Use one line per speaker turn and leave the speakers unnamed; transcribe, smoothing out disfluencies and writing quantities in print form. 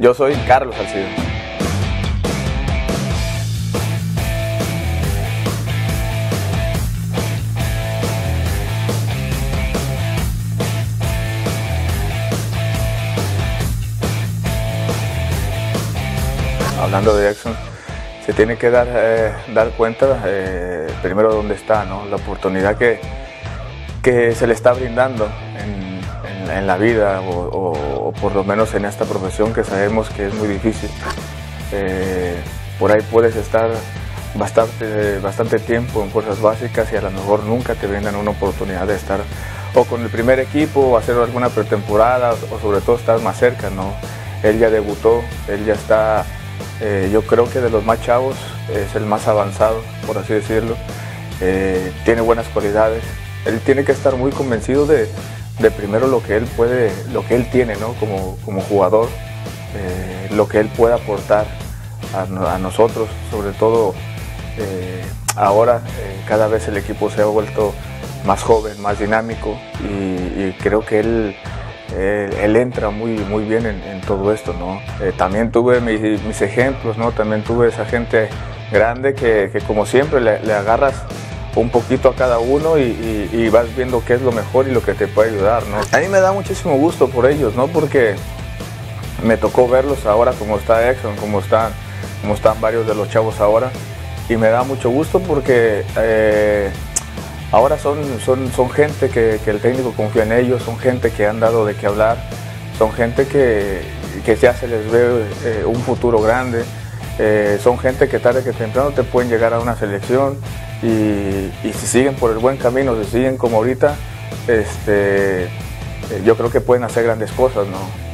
Yo soy Carlos Salcido. Hablando de Exxon, se tiene que dar cuenta primero dónde está, ¿no? La oportunidad que se le está brindando en la vida o por lo menos en esta profesión que sabemos que es muy difícil. Por ahí puedes estar bastante tiempo en fuerzas básicas y a lo mejor nunca te brindan una oportunidad de estar o con el primer equipo o hacer alguna pretemporada o sobre todo estar más cerca, ¿no? Él ya debutó, él ya está, yo creo que de los más chavos es el más avanzado, por así decirlo. Tiene buenas cualidades. Él tiene que estar muy convencido de primero lo que él puede, lo que él tiene, ¿no? como jugador, lo que él puede aportar a nosotros, sobre todo ahora cada vez el equipo se ha vuelto más joven, más dinámico y creo que él entra muy bien en todo esto, ¿no? También tuve mis ejemplos, ¿no? También tuve esa gente grande que como siempre le agarras un poquito a cada uno y vas viendo qué es lo mejor y lo que te puede ayudar, ¿no? A mí me da muchísimo gusto por ellos, ¿no? Porque me tocó verlos ahora como está Exxon, como están varios de los chavos ahora y me da mucho gusto porque ahora son gente que el técnico confía en ellos, son gente que han dado de qué hablar, son gente que ya se les ve un futuro grande, son gente que tarde que temprano te pueden llegar a una selección y si siguen por el buen camino, si siguen como ahorita, yo creo que pueden hacer grandes cosas, ¿no?